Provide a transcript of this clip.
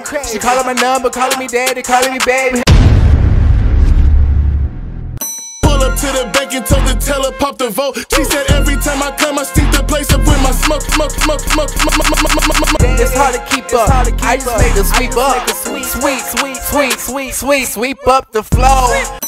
She calling my number, calling me daddy, calling me baby. Pull up to the bank and told the teller pop the vote. She said every time I come I stink the place up with my smoke. It's hard to keep up. I just make the sweep up. Sweep up the flow.